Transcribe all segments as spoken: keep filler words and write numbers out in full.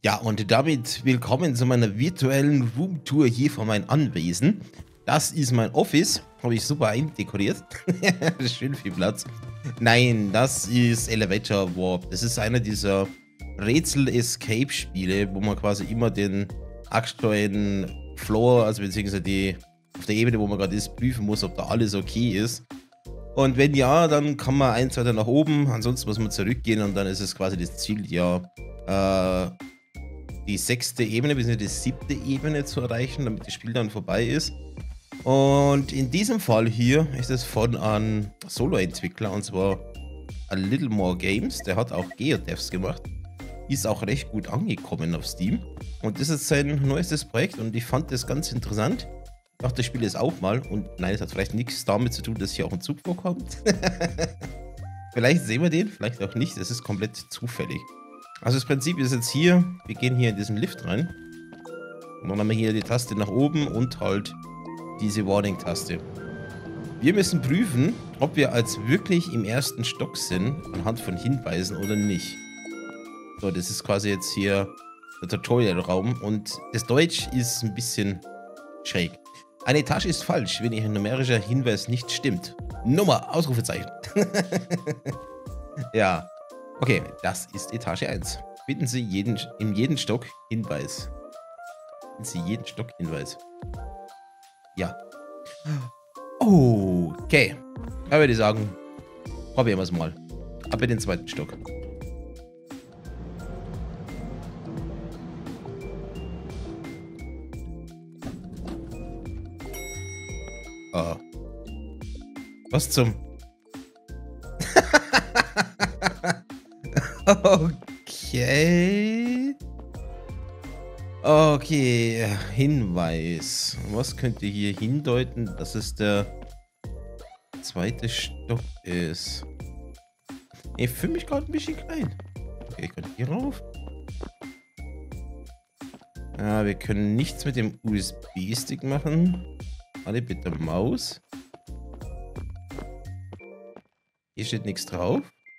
Ja, und damit willkommen zu meiner virtuellen Roomtour hier von meinem Anwesen. Das ist mein Office, habe ich super eindekoriert. Schön viel Platz. Nein, das ist Elevator Warp. Das ist einer dieser Rätsel-Escape-Spiele, wo man quasi immer den aktuellen Floor, also beziehungsweise die auf der Ebene, wo man gerade ist, prüfen muss, ob da alles okay ist. Und wenn ja, dann kann man eins weiter nach oben, ansonsten muss man zurückgehen und dann ist es quasi das Ziel, ja, äh, die sechste Ebene, bzw. die siebte Ebene zu erreichen, damit das Spiel dann vorbei ist. Und in diesem Fall hier ist es von einem Solo-Entwickler, und zwar A Little More Games. Der hat auch Geodevs gemacht. Ist auch recht gut angekommen auf Steam. Und das ist sein neuestes Projekt und ich fand das ganz interessant. Ich dachte, das Spiel ist auch mal. Und nein, es hat vielleicht nichts damit zu tun, dass hier auch ein Zug vorkommt. Vielleicht sehen wir den, vielleicht auch nicht. Das ist komplett zufällig. Also das Prinzip ist jetzt hier, wir gehen hier in diesen Lift rein. Und dann haben wir hier die Taste nach oben und halt diese Warning-Taste. Wir müssen prüfen, ob wir als wirklich im ersten Stock sind, anhand von Hinweisen oder nicht. So, das ist quasi jetzt hier der Tutorial-Raum und das Deutsch ist ein bisschen schräg. Eine Etage ist falsch, wenn ihr numerischer Hinweis nicht stimmt. Nummer, Ausrufezeichen. Ja. Okay, das ist Etage eins. Finden Sie jeden, in jedem Stock Hinweis. Finden Sie jeden Stock Hinweis. Ja. Okay. Da würde ich sagen, probieren wir es mal. Ab in den zweiten Stock. Ah. Was zum... Okay. Okay, Hinweis. Was könnte hier hindeuten, dass es der zweite Stock ist? Ich fühle mich gerade ein bisschen klein. Okay, ich kann hier rauf. Ah, wir können nichts mit dem U S B-Stick machen. Alle bitte Maus. Hier steht nichts drauf.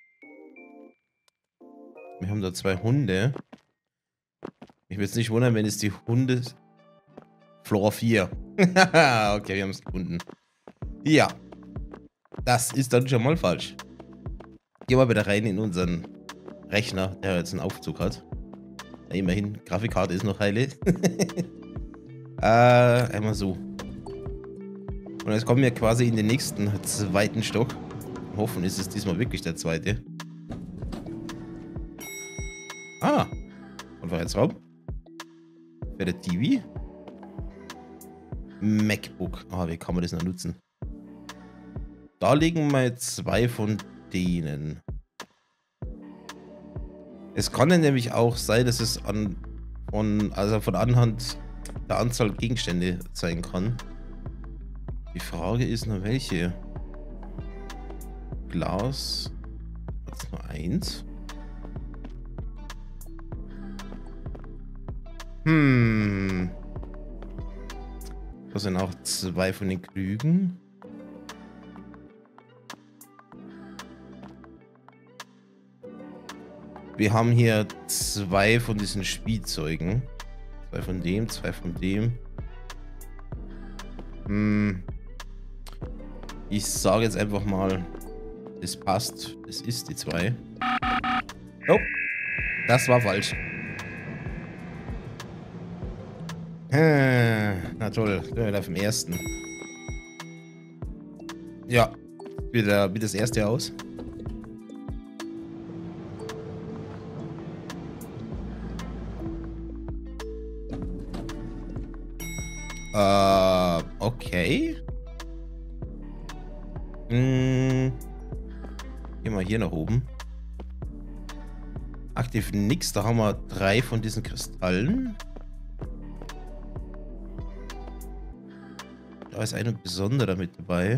Wir haben da zwei Hunde. Ich würde es nicht wundern, wenn es die Hunde... Floor vier. Okay, wir haben es gefunden. Ja. Das ist dann schon mal falsch. Gehen wir wieder rein in unseren Rechner, der jetzt einen Aufzug hat. Ja, immerhin, Grafikkarte ist noch heile. äh, einmal so. Und jetzt kommen wir quasi in den nächsten zweiten Stock. Hoffen ist es diesmal wirklich der zweite. Ah, Konferenzraum. Für der T V. MacBook. Ah, wie kann man das noch nutzen? Da liegen mal zwei von denen. Es kann ja nämlich auch sein, dass es an von, also von anhand der Anzahl Gegenstände sein kann. Die Frage ist nur welche. Glas. Hat nur eins. Hm. Das sind auch zwei von den Krügen. Wir haben hier zwei von diesen Spielzeugen. Zwei von dem, zwei von dem. Hm. Ich sage jetzt einfach mal, es passt. Es ist die zwei. Oh, das war falsch. Na toll, wieder vom ersten. Ja, wieder wie das erste aus. Äh, okay. Hm. Gehen wir hier nach oben. Aktiv nix, da haben wir drei von diesen Kristallen. Da ist eine besondere mit dabei.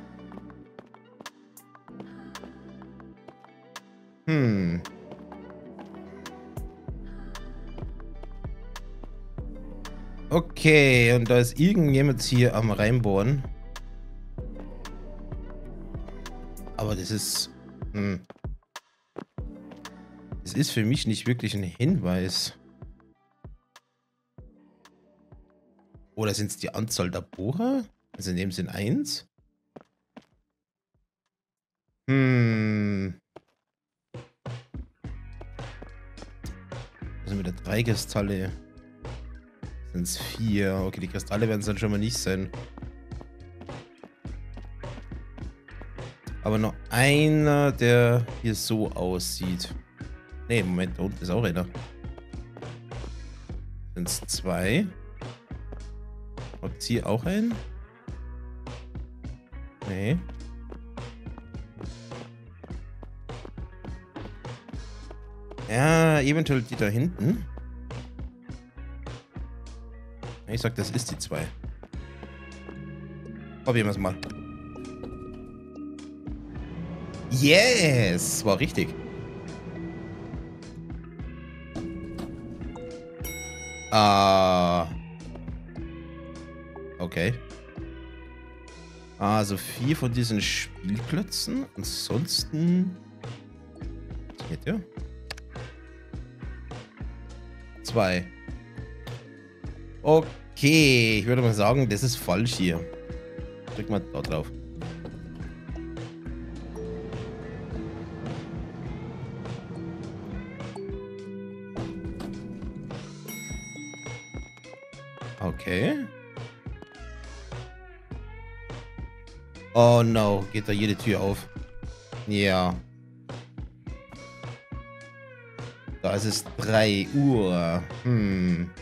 Hm. Okay, und da ist irgendjemand hier am Reinbohren. Aber das ist... Hm. Das ist für mich nicht wirklich ein Hinweis. Oder sind es die Anzahl der Bohrer? Also in dem Sinn eins? Hm. Also mit der drei Kristalle sind es vier. Okay, die Kristalle werden es dann schon mal nicht sein. Aber noch einer, der hier so aussieht. Ne, Moment, da unten ist auch einer. Sind es zwei? Habt ihr auch einen? Nee. Ja, eventuell die da hinten. Ich sag, das ist die zwei. Probieren wir es mal. Yes! War richtig. Ah. Okay. Also vier von diesen Spielklötzen. Ansonsten. Was geht ja? Zwei. Okay, ich würde mal sagen, das ist falsch hier. Drück mal da drauf. Okay. Oh no, geht da jede Tür auf? Ja. Da ist es drei Uhr. Hm.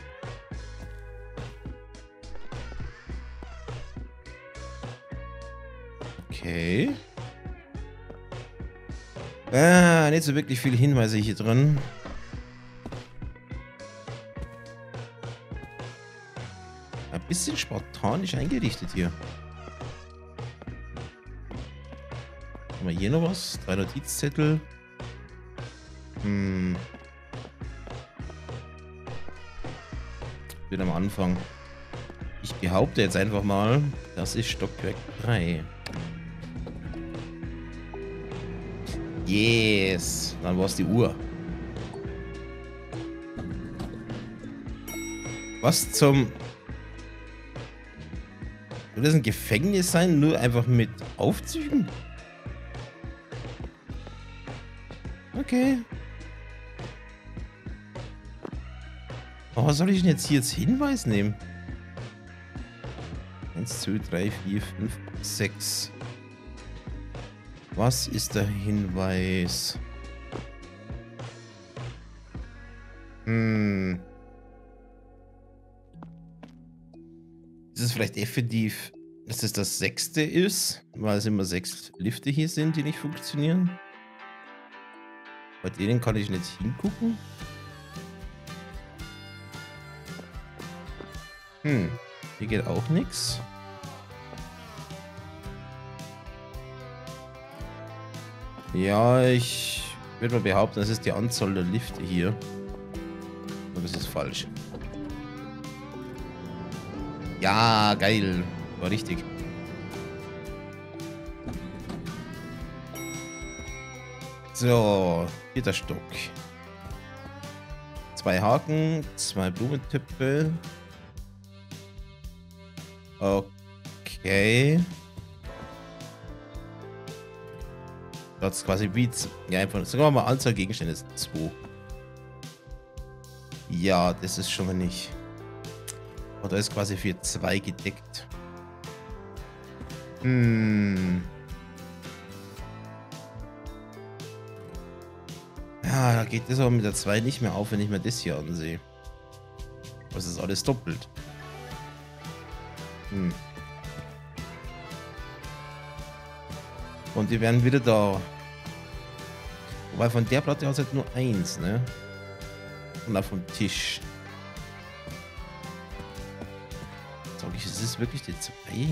Okay. Ah, nicht so wirklich viele Hinweise hier drin. Ein bisschen spartanisch eingerichtet hier. Haben wir hier noch was? Drei Notizzettel. Hm. Wieder am Anfang. Ich behaupte jetzt einfach mal, das ist Stockwerk drei. Yes. Dann war es die Uhr. Was zum... Soll das ein Gefängnis sein? Nur einfach mit Aufzügen? Okay. Aber was soll ich denn jetzt hier als Hinweis nehmen? eins, zwei, drei, vier, fünf, sechs. Was ist der Hinweis? Hm. Ist es vielleicht effektiv, dass es das sechste ist? Weil es immer sechs Lifte hier sind, die nicht funktionieren? Bei denen kann ich nicht hingucken. Hm. Hier geht auch nichts. Ja, ich würde mal behaupten, das ist die Anzahl der Lifte hier. Aber das ist falsch. Ja, geil. War richtig. So, vierter Stock. Zwei Haken, zwei Blumentöpfe. Okay. Das ist quasi wie... Ja, einfach... Sagen wir mal, Anzahl Gegenstände ist zwei. Ja, das ist schon mal nicht. Und da ist quasi für zwei gedeckt. Hm. Ja, da geht das aber mit der zwei nicht mehr auf, wenn ich mir das hier ansehe. Das ist alles doppelt. Hm. Und wir werden wieder da. Wobei von der Platte aus halt nur eins, ne? Und auch vom Tisch. Sag ich, ist es wirklich die zwei?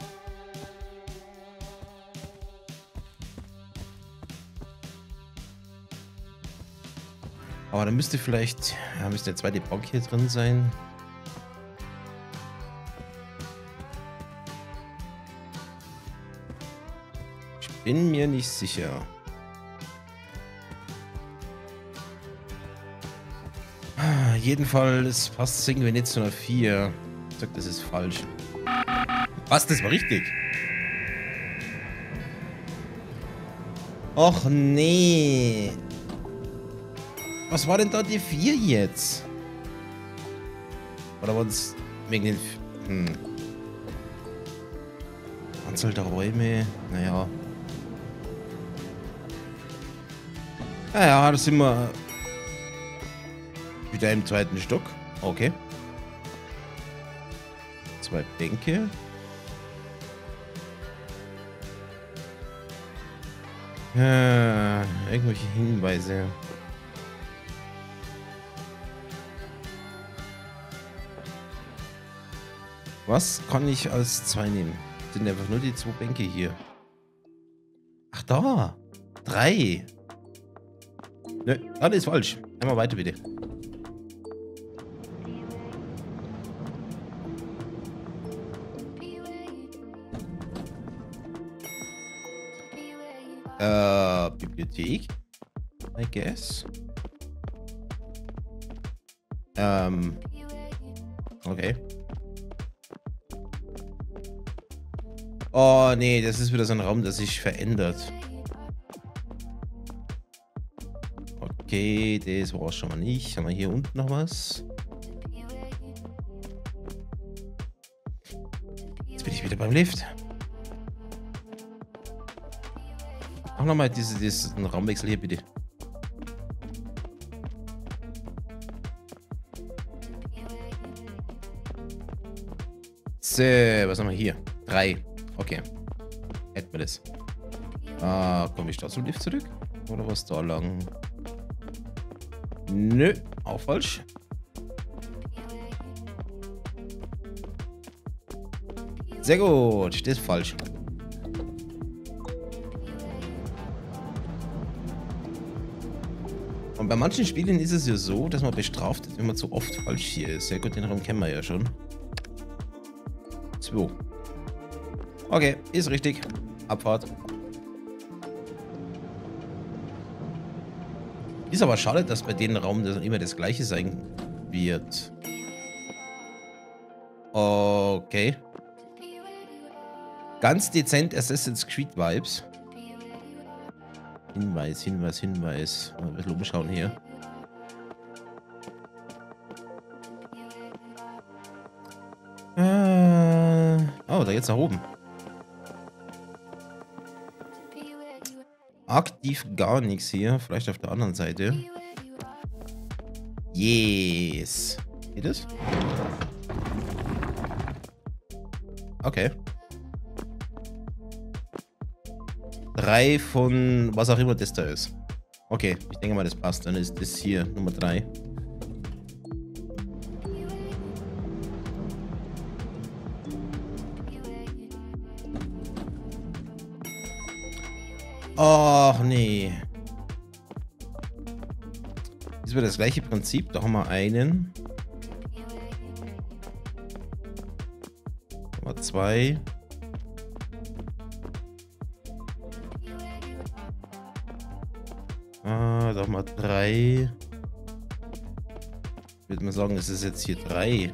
Aber da müsste vielleicht, ja, müsste der zweite Bank hier drin sein. Ich bin mir nicht sicher. Ah, jedenfalls passt es irgendwie nicht zu einer vier. Ich sag, das ist falsch. Was? Das war richtig. Och nee. Was war denn da die vier jetzt? Oder waren es wegen den... Hm. Anzahl der Räume? Naja. Naja, da sind wir wieder im zweiten Stock. Okay. Zwei Bänke. Ja, irgendwelche Hinweise. Was kann ich als zwei nehmen? Das sind einfach nur die zwei Bänke hier. Ach da. Drei. Nö, ah, das ist falsch. Einmal weiter bitte. Äh, Bibliothek. I guess. Ähm. Okay. Oh, nee, das ist wieder so ein Raum, der sich verändert. Okay, das war schon mal nicht. Haben wir hier unten noch was? Jetzt bin ich wieder beim Lift. Mach nochmal diese, diesen Raumwechsel hier, bitte. So, was haben wir hier? Drei. Okay. Hätten wir das. Ah, komme ich da zum Lift zurück? Oder was da lang? Nö, auch falsch. Sehr gut, das ist falsch. Und bei manchen Spielen ist es ja so, dass man bestraft wird, wenn man zu oft falsch hier ist. Sehr gut, den Raum kennen wir ja schon. zwei. Okay, ist richtig. Abfahrt. Ist aber schade, dass bei dem Raum das immer das gleiche sein wird. Okay. Ganz dezent Assassin's Creed Vibes. Hinweis, Hinweis, Hinweis. Mal ein bisschen umschauen hier. Äh, oh, da geht's nach oben. Aktiv gar nichts hier. Vielleicht auf der anderen Seite. Yes. Geht es? Okay. Drei von was auch immer das da ist. Okay, ich denke mal, das passt. Dann ist das hier Nummer drei. Ach nee. Das wäre das gleiche Prinzip. Da haben wir einen. Nummer zwei. Ah, da haben wir drei. Ich würde mal sagen, es ist jetzt hier drei.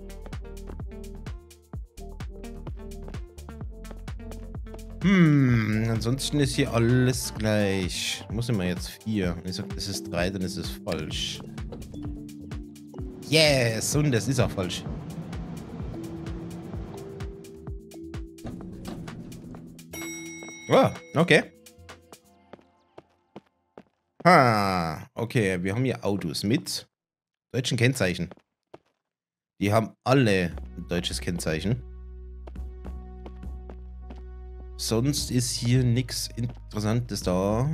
Hm, ansonsten ist hier alles gleich. Muss immer jetzt vier. Wenn ich sage, das ist drei, dann ist es falsch. Yes, und das ist auch falsch. Ah, okay. Ah, okay, wir haben hier Autos mit deutschen Kennzeichen. Die haben alle ein deutsches Kennzeichen. Sonst ist hier nichts Interessantes da.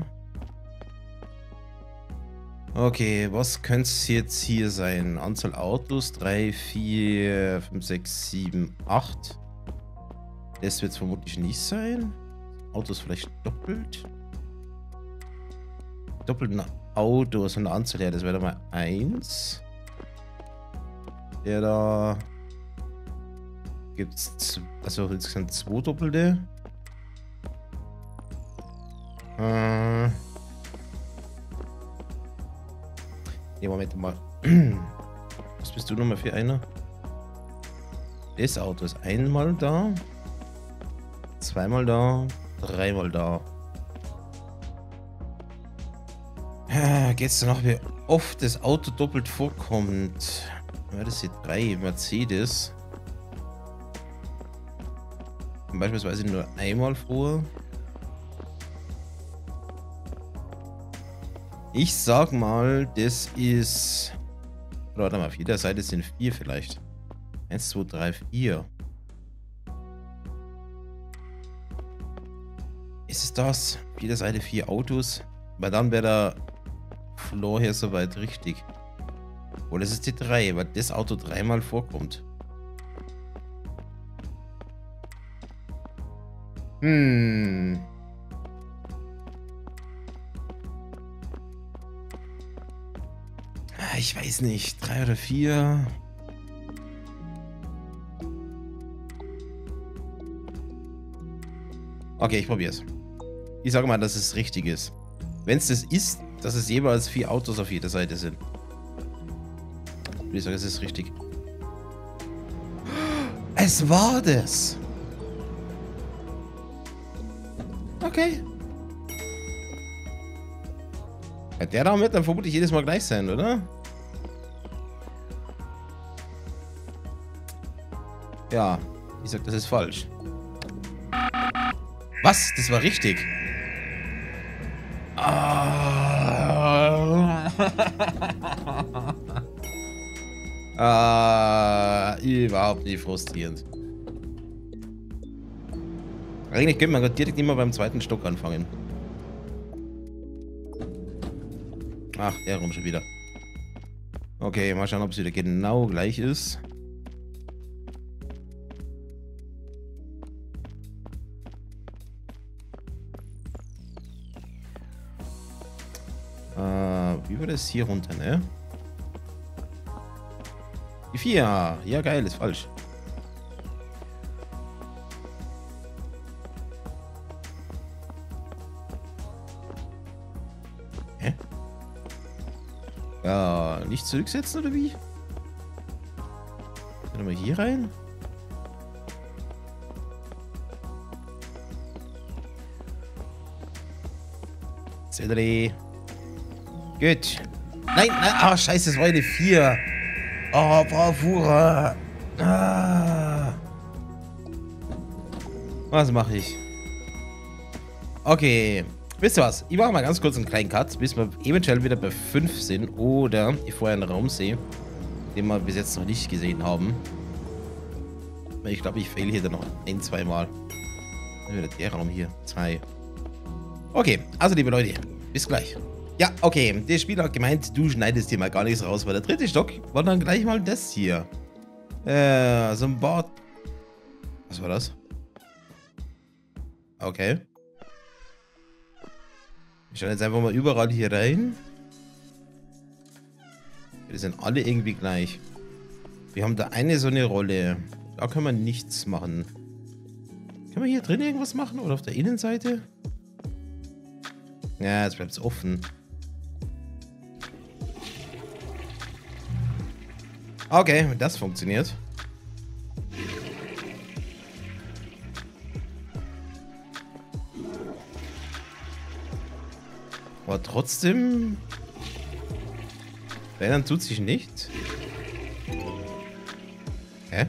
Okay, was könnte es jetzt hier sein? Anzahl Autos, drei, vier, fünf, sechs, sieben, acht. Das wird es vermutlich nicht sein. Autos vielleicht doppelt. Doppelten Autos und Anzahl her, das wäre dann mal eins. Der da gibt es, also insgesamt zwei Doppelte. Äh. Ne, Moment mal. Was bist du nochmal für einer? Das Auto ist einmal da. Zweimal da. Dreimal da. Ja, geht's dann noch, wie oft das Auto doppelt vorkommt? Ja, das sind drei. Mercedes. Beispielsweise nur einmal vor. Ich sag mal, das ist... Oder warte mal, auf jeder Seite sind vier vielleicht. Eins, zwei, drei, vier. Ist es das? Auf jeder Seite vier Autos? Weil dann wäre der Floor hier soweit richtig. Oder es ist die drei, weil das Auto dreimal vorkommt. Hm. Ich weiß nicht. Drei oder vier. Okay, ich probier's. Ich sage mal, dass es richtig ist. Wenn es das ist, dass es jeweils vier Autos auf jeder Seite sind. Ich sage, es ist richtig. Es war das. Okay. Ja, der Raum wird dann vermutlich jedes Mal gleich sein, oder? Ja, ich sag, das ist falsch. Was? Das war richtig. Ah. ah, überhaupt nicht frustrierend. Eigentlich könnte man direkt immer beim zweiten Stock anfangen. Ach, der rum schon wieder. Okay, mal schauen, ob es wieder genau gleich ist. Äh, wie war das hier runter, ne? Die vier. Ja, geil, ist falsch. Hä? Ja, nicht zurücksetzen oder wie? Warte mal hier rein. Zellerie. Gut. Nein, nein, ah, scheiße, es war eine vier. Oh, Bravura. Ah. Was mache ich? Okay. Wisst ihr was? Ich mache mal ganz kurz einen kleinen Cut, bis wir eventuell wieder bei fünf sind oder ich vorher einen Raum sehe, den wir bis jetzt noch nicht gesehen haben. Ich glaube, ich fail hier dann noch ein, zwei Mal. Wieder der Raum hier. Zwei. Okay, also liebe Leute, bis gleich. Ja, okay, der Spieler hat gemeint, du schneidest hier mal gar nichts raus, weil der dritte Stock war dann gleich mal das hier. Äh, so ein Bord. Was war das? Okay. Wir schauen jetzt einfach mal überall hier rein. Die sind alle irgendwie gleich. Wir haben da eine so eine Rolle. Da können wir nichts machen. Können wir hier drin irgendwas machen? Oder auf der Innenseite? Ja, jetzt bleibt es offen. Okay, das funktioniert. Aber trotzdem... Verändern tut sich nicht. Hä?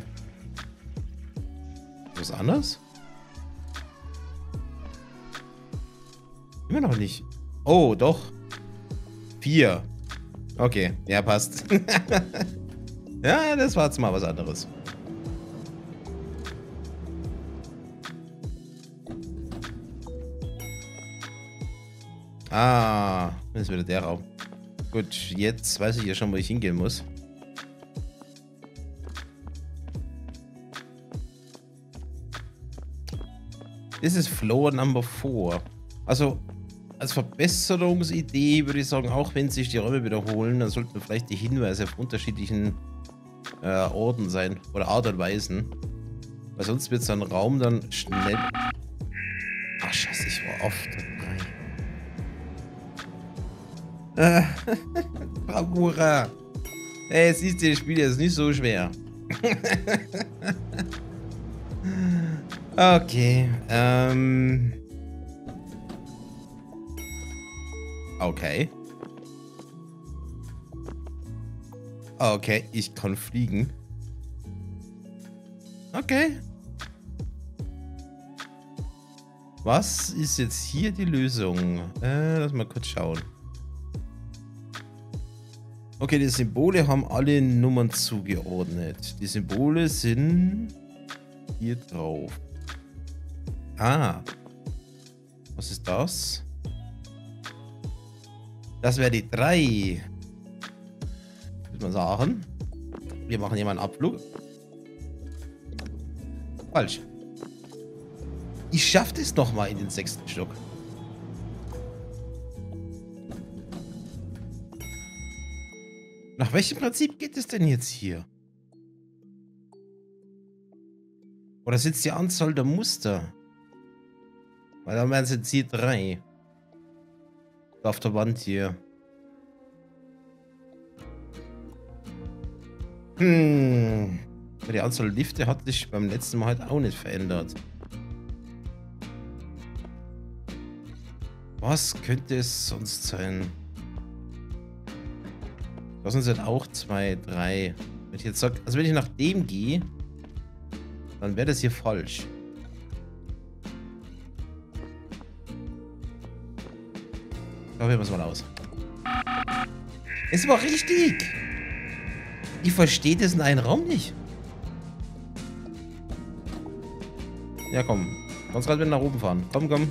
Was anderes? Immer noch nicht. Oh, doch. Vier. Okay, ja, passt. Ja, das war jetzt mal was anderes. Ah, das ist wieder der Raum. Gut, jetzt weiß ich ja schon, wo ich hingehen muss. Das ist Floor Number vier. Also, als Verbesserungsidee würde ich sagen, auch wenn sich die Räume wiederholen, dann sollten vielleicht die Hinweise auf unterschiedlichen äh, Orten sein oder Art und Weisen. Weil sonst wird so ein Raum dann schnell... Ach, scheiße, ich war oft dabei. Äh, Bravura. Ey, siehst du, das Spiel ist nicht so schwer. Okay, ähm... Okay. Okay, ich kann fliegen. Okay. Was ist jetzt hier die Lösung? Äh, lass mal kurz schauen. Okay, die Symbole haben alle Nummern zugeordnet. Die Symbole sind hier drauf. Ah. Was ist das? Das wäre die drei. Würde man sagen. Wir machen hier mal einen Abflug. Falsch. Ich schaffe es noch mal in den sechsten Stock. Nach welchem Prinzip geht es denn jetzt hier? Oder sitzt die Anzahl der Muster? Weil dann wären es jetzt hier drei. Auf der Wand hier. Hm. Die Anzahl der Lifte hat sich beim letzten Mal halt auch nicht verändert. Was könnte es sonst sein? Das sind halt auch zwei, drei. Wenn ich jetzt sag, also wenn ich nach dem gehe, dann wäre das hier falsch. Probieren wir es mal aus. Es war richtig! Ich verstehe das in einem Raum nicht. Ja, komm. Kannst gerade wieder nach oben fahren. Komm, komm.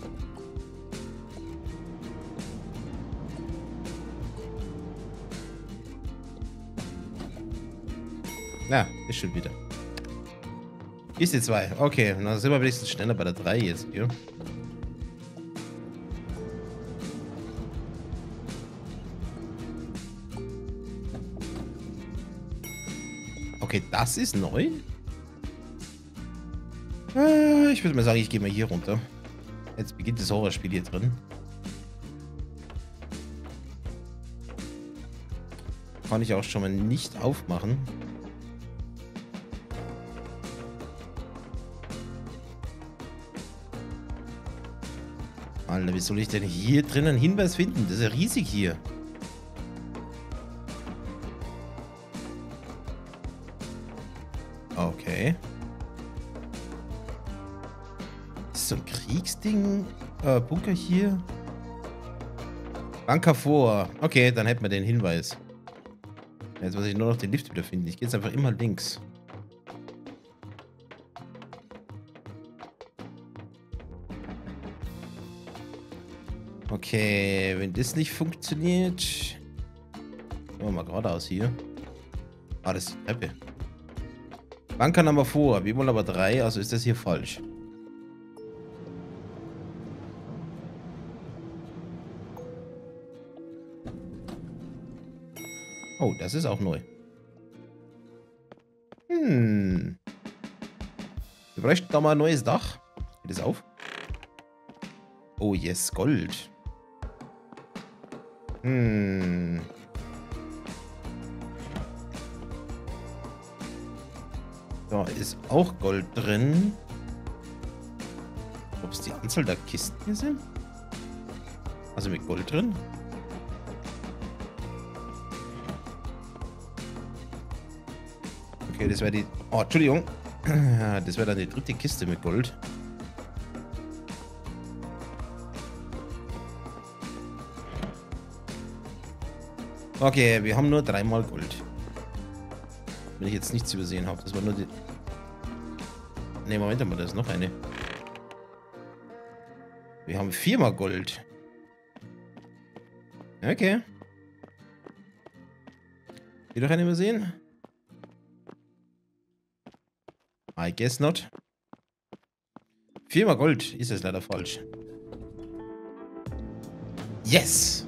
Ja, ist schon wieder. Hier ist die zwei. Okay, dann sind wir wenigstens schneller bei der drei jetzt hier. Okay, das ist neu. Äh, ich würde mal sagen, ich gehe mal hier runter. Jetzt beginnt das Horrorspiel hier drin. Kann ich auch schon mal nicht aufmachen. Alter, wie soll ich denn hier drin einen Hinweis finden? Das ist ja riesig hier. Okay. Ist so ein Kriegsding? Äh, Bunker hier? Bunker vor. Okay, dann hätten wir den Hinweis. Jetzt muss ich nur noch den Lift wieder finden. Ich gehe jetzt einfach immer links. Okay, wenn das nicht funktioniert... Gehen wir mal geradeaus hier. Ah, das ist die Treppe. Bunker Nummer vor. Wir wollen aber drei, also ist das hier falsch. Oh, das ist auch neu. Hm. Wir bräuchten da mal ein neues Dach. Geht das auf? Oh, yes, Gold. Hm. Da ist auch Gold drin. Ob es die Anzahl der Kisten hier sind? Also mit Gold drin? Okay, das wäre die... Oh, Entschuldigung. Das wäre dann die dritte Kiste mit Gold. Okay, wir haben nur dreimal Gold. Wenn ich jetzt nichts übersehen habe. Das war nur die... Ne, Moment mal, da ist noch eine. Wir haben viermal Gold. Okay. Hier noch eine übersehen? I guess not. Viermal Gold ist es leider falsch. Yes!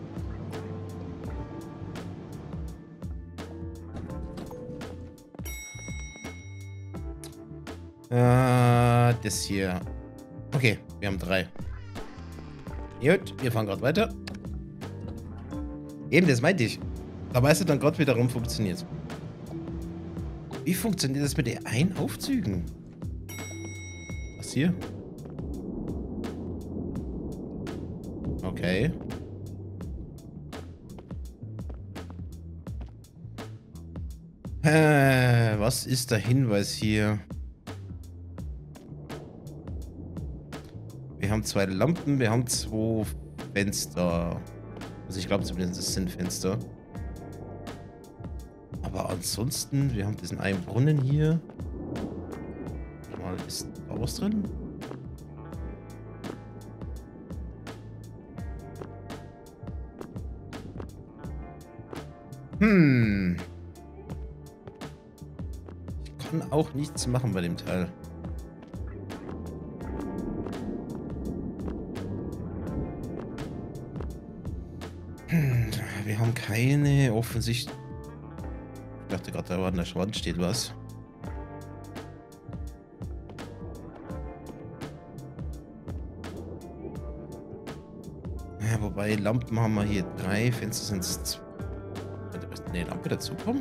Äh, das hier. Okay, wir haben drei. Gut, wir fahren gerade weiter. Eben, das meinte ich. Da weißt du dann gerade, wie der Raum funktioniert. Wie funktioniert das mit den Ein-Aufzügen? Was hier? Okay. Äh, was ist der Hinweis hier? Wir haben zwei Lampen, wir haben zwei Fenster. Also ich glaube zumindest, es sind Fenster. Aber ansonsten, wir haben diesen einen Brunnen hier. Mal, ist da was drin? Hm. Ich kann auch nichts machen bei dem Teil. Hm, wir haben keine offensichtlich. Ich dachte gerade, da an der Wand steht was. Ja, wobei Lampen haben wir hier drei, Fenster sind es zwei. Könnte eine Lampe dazukommen?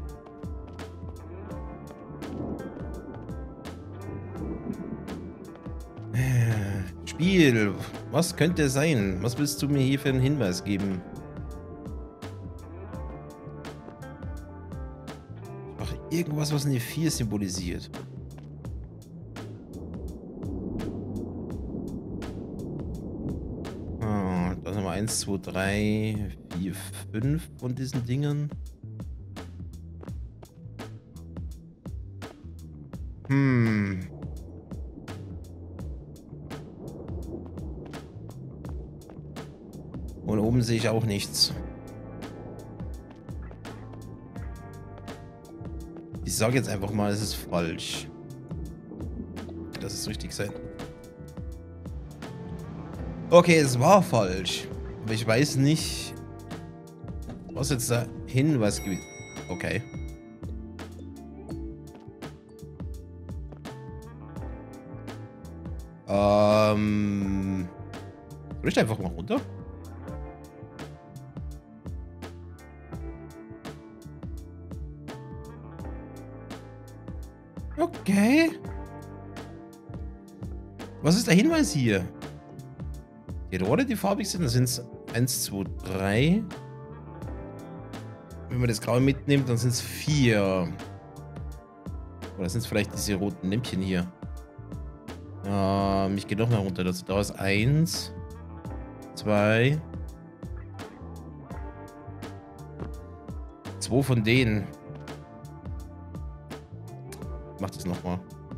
Äh, Spiel, was könnte es sein? Was willst du mir hier für einen Hinweis geben? Ach, irgendwas, was eine vier symbolisiert. Ah, da haben wir eins, zwei, drei, vier, fünf von diesen Dingen. Hm. Und oben sehe ich auch nichts. Ich sage jetzt einfach mal, es ist falsch. Das ist richtig sein. Okay, es war falsch. Aber ich weiß nicht, was jetzt da Hinweis gibt. Okay. Ähm. Soll ich da einfach mal runter? Okay. Was ist der Hinweis hier? Die Rohre, die farbig sind, das sind es eins, zwei, drei. Wenn man das Graue mitnimmt, dann sind es vier. Oder sind es vielleicht diese roten Lämpchen hier? Ähm, ich gehe noch mal runter. Das, da ist eins, zwei. Zwei von denen. Ich mach das nochmal.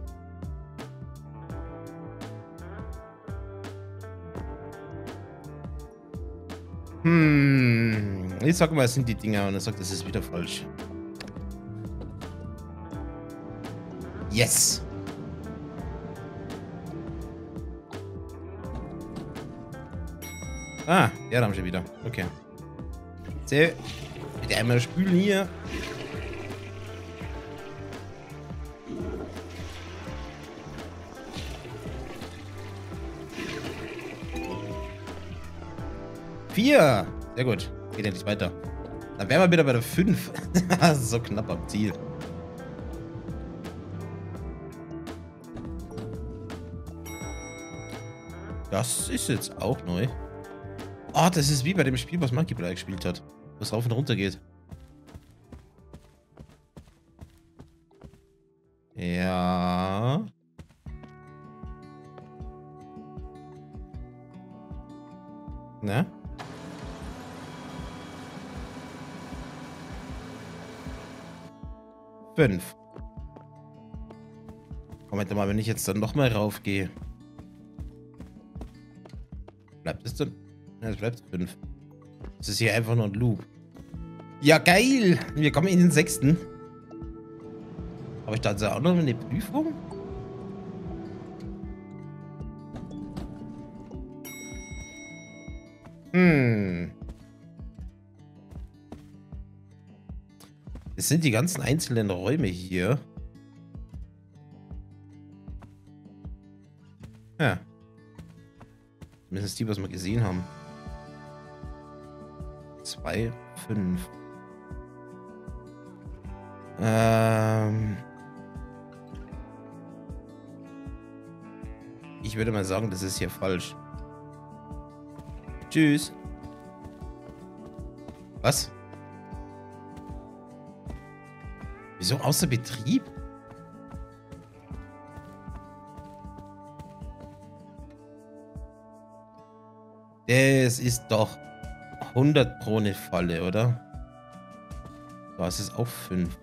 Hm. Ich sag mal, es sind die Dinger und er sagt, das ist wieder falsch. Yes. Ah, ja, da haben wir wieder. Okay. Sehr. Bitte einmal spülen hier. Vier. Sehr gut. Geht endlich weiter. Dann wären wir wieder bei der fünf. So knapp am Ziel. Das ist jetzt auch neu. Ah, oh, das ist wie bei dem Spiel, was Monkey Ball gespielt hat. Was rauf und runter geht. Ja. Ne? Fünf. Moment mal, wenn ich jetzt dann nochmal raufgehe. Bleibt es dann? Ja, es bleibt fünf. Das ist hier einfach nur ein Loop. Ja, geil! Wir kommen in den sechsten. Habe ich da also auch noch eine Prüfung? Hm. Es sind die ganzen einzelnen Räume hier. Ja. Mindestens die, was wir gesehen haben. Zwei, fünf. Ähm. Ich würde mal sagen, das ist hier falsch. Tschüss. Was? Wieso außer Betrieb? Das ist doch hundert pro eine Falle, oder? Da ist es auf fünf.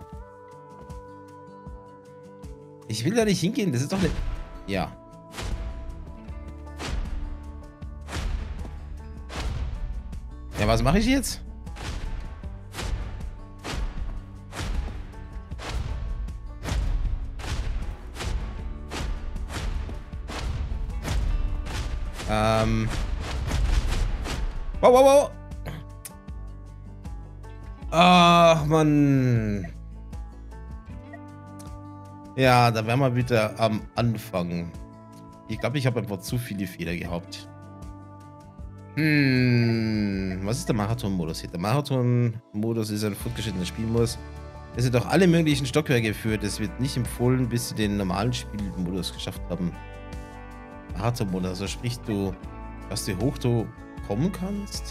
Ich will da nicht hingehen, das ist doch eine... Ja. Ja, was mache ich jetzt? Ähm... Wow, wow, wow. Ach, Mann. Ja, da wären wir wieder am Anfang. Ich glaube, ich habe einfach zu viele Fehler gehabt. Hm, was ist der Marathon-Modus hier? Der Marathon-Modus ist ein fortgeschrittener Spielmodus. Es sind auch alle möglichen Stockwerke geführt. Es wird nicht empfohlen, bis sie den normalen Spielmodus geschafft haben. Marathon-Modus, also sprich du, dass du hoch du kommen kannst.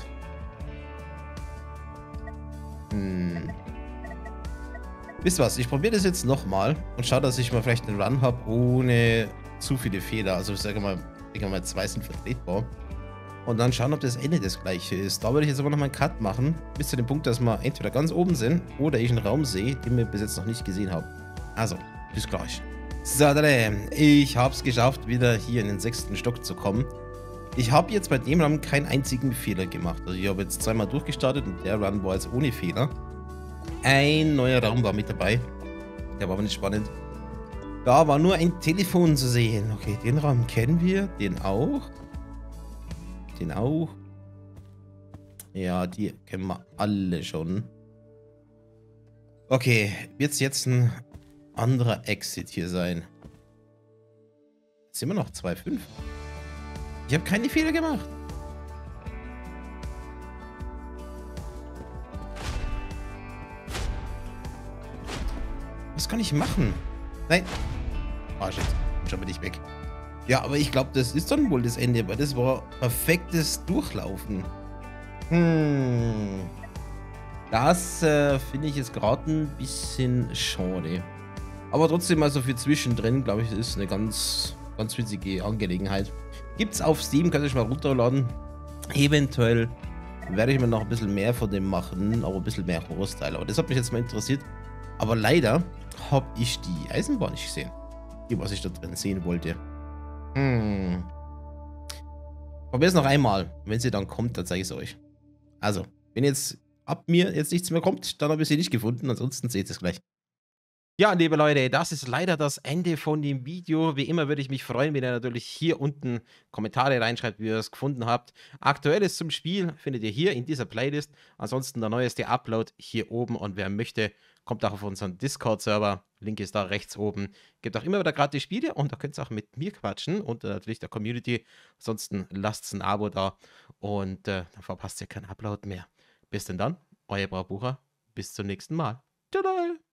Hm. Wisst was, ich probiere das jetzt nochmal und schaue, dass ich mal vielleicht einen Run habe ohne zu viele Fehler. Also ich sage mal, ich denke mal, zwei sind vertretbar. Und dann schauen, ob das Ende das gleiche ist. Da würde ich jetzt aber nochmal einen Cut machen, bis zu dem Punkt, dass wir entweder ganz oben sind oder ich einen Raum sehe, den wir bis jetzt noch nicht gesehen haben. Also, bis gleich. So, dann, ich habe es geschafft, wieder hier in den sechsten Stock zu kommen. Ich habe jetzt bei dem Run keinen einzigen Fehler gemacht. Also ich habe jetzt zweimal durchgestartet und der Run war jetzt ohne Fehler. Ein neuer Raum war mit dabei. Der war aber nicht spannend. Da war nur ein Telefon zu sehen. Okay, den Raum kennen wir. Den auch. Den auch. Ja, die kennen wir alle schon. Okay, wird es jetzt ein anderer Exit hier sein? Jetzt sind wir noch zwei Komma fünf. Ich habe keine Fehler gemacht. Was kann ich machen? Nein. Ah, shit. Schon bin ich weg. Ja, aber ich glaube, das ist dann wohl das Ende, weil das war perfektes Durchlaufen. Hm. Das äh, finde ich jetzt gerade ein bisschen schade. Aber trotzdem, also für zwischendrin, glaube ich, ist eine ganz, ganz witzige Angelegenheit. Gibt's auf Steam, kann ich mal runterladen. Eventuell werde ich mir noch ein bisschen mehr von dem machen, aber ein bisschen mehr Horror-Style. Aber das hat mich jetzt mal interessiert. Aber leider habe ich die Eisenbahn nicht gesehen, die was ich da drin sehen wollte. Hm. Probier es noch einmal. Wenn sie dann kommt, dann zeige ich es euch. Also, wenn jetzt ab mir jetzt nichts mehr kommt, dann habe ich sie nicht gefunden. Ansonsten seht ihr es gleich. Ja, liebe Leute, das ist leider das Ende von dem Video. Wie immer würde ich mich freuen, wenn ihr natürlich hier unten Kommentare reinschreibt, wie ihr es gefunden habt. Aktuelles zum Spiel findet ihr hier in dieser Playlist. Ansonsten der neueste Upload hier oben. Und wer möchte, kommt auch auf unseren Discord-Server. Link ist da rechts oben. Gibt auch immer wieder gratis Spiele und da könnt ihr auch mit mir quatschen und äh, natürlich der Community. Ansonsten lasst ein Abo da und äh, dann verpasst ihr keinen Upload mehr. Bis denn dann, euer Braubucher. Bis zum nächsten Mal. Ciao.